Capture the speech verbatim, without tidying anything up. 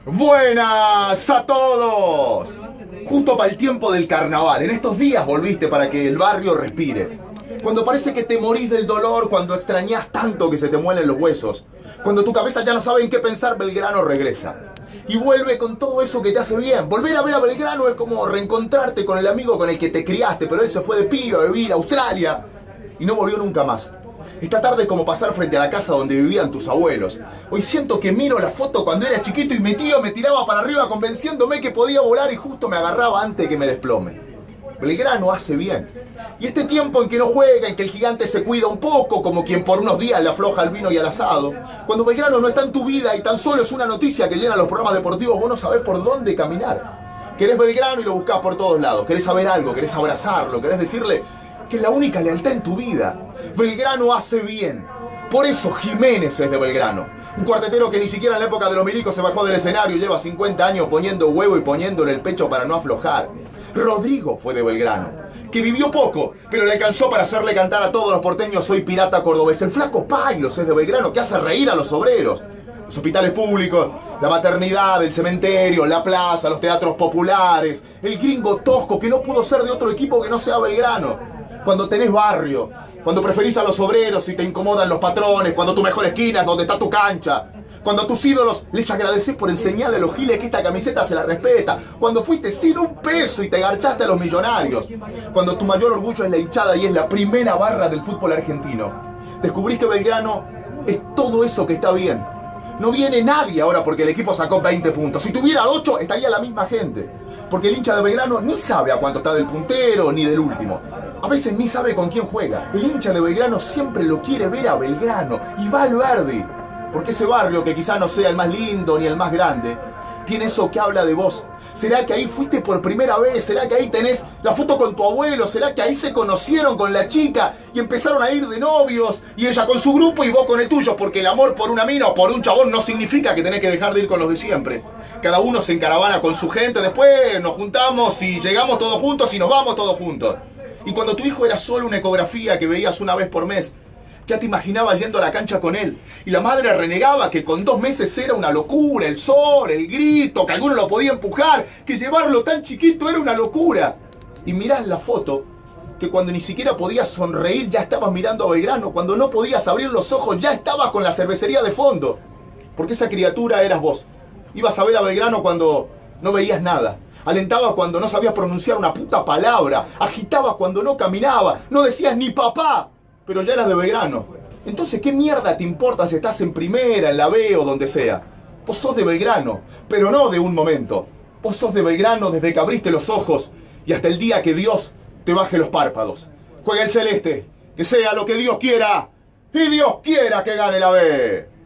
Buenas a todos. Justo para el tiempo del carnaval. En estos días volviste para que el barrio respire. Cuando parece que te morís del dolor, cuando extrañás tanto que se te muelen los huesos, cuando tu cabeza ya no sabe en qué pensar, Belgrano regresa. Y vuelve con todo eso que te hace bien. Volver a ver a Belgrano es como reencontrarte con el amigo con el que te criaste, pero él se fue de pibe a vivir a Australia y no volvió nunca más. Esta tarde es como pasar frente a la casa donde vivían tus abuelos. Hoy siento que miro la foto cuando era chiquito y mi tío me tiraba para arriba convenciéndome que podía volar y justo me agarraba antes de que me desplome. Belgrano hace bien. Y este tiempo en que no juega, en que el gigante se cuida un poco, como quien por unos días le afloja al vino y al asado, cuando Belgrano no está en tu vida y tan solo es una noticia que llena los programas deportivos, vos no sabés por dónde caminar. Querés Belgrano y lo buscás por todos lados. Querés saber algo, querés abrazarlo, querés decirle que es la única lealtad en tu vida. Belgrano hace bien. Por eso Jiménez es de Belgrano. Un cuartetero que ni siquiera en la época de los milicos se bajó del escenario y lleva cincuenta años poniendo huevo y poniéndole el pecho para no aflojar. Rodrigo fue de Belgrano, que vivió poco, pero le alcanzó para hacerle cantar a todos los porteños "Soy pirata cordobés". El flaco Pailos es de Belgrano, que hace reír a los obreros. Los hospitales públicos, la maternidad, el cementerio, la plaza, los teatros populares. El gringo tosco que no pudo ser de otro equipo que no sea Belgrano. Cuando tenés barrio, cuando preferís a los obreros y te incomodan los patrones, cuando tu mejor esquina es donde está tu cancha, cuando a tus ídolos les agradecés por enseñarle a los giles que esta camiseta se la respeta, cuando fuiste sin un peso y te garchaste a los millonarios, cuando tu mayor orgullo es la hinchada y es la primera barra del fútbol argentino, descubrís que Belgrano es todo eso que está bien. No viene nadie ahora porque el equipo sacó veinte puntos. Si tuviera ocho, estaría la misma gente. Porque el hincha de Belgrano ni sabe a cuánto está del puntero ni del último. A veces ni sabe con quién juega. El hincha de Belgrano siempre lo quiere ver a Belgrano y va al Verdi. Porque ese barrio, que quizá no sea el más lindo ni el más grande, tiene eso que habla de vos. ¿Será que ahí fuiste por primera vez? ¿Será que ahí tenés la foto con tu abuelo? ¿Será que ahí se conocieron con la chica y empezaron a ir de novios? Y ella con su grupo y vos con el tuyo, porque el amor por una mina o por un chabón no significa que tenés que dejar de ir con los de siempre. Cada uno se encaravana con su gente, después nos juntamos y llegamos todos juntos y nos vamos todos juntos. Y cuando tu hijo era solo una ecografía que veías una vez por mes, ya te imaginabas yendo a la cancha con él. Y la madre renegaba que con dos meses era una locura, el sol, el grito, que alguno lo podía empujar, que llevarlo tan chiquito era una locura. Y mirás la foto, que cuando ni siquiera podías sonreír ya estabas mirando a Belgrano, cuando no podías abrir los ojos ya estabas con la cervecería de fondo. Porque esa criatura eras vos. Ibas a ver a Belgrano cuando no veías nada. Alentabas cuando no sabías pronunciar una puta palabra. Agitabas cuando no caminaba. No decías ni papá. Pero ya eras de Belgrano. Entonces, ¿qué mierda te importa si estás en primera, en la B o donde sea? Vos sos de Belgrano, pero no de un momento. Vos sos de Belgrano desde que abriste los ojos y hasta el día que Dios te baje los párpados. Juega el celeste, que sea lo que Dios quiera, y Dios quiera que gane la B.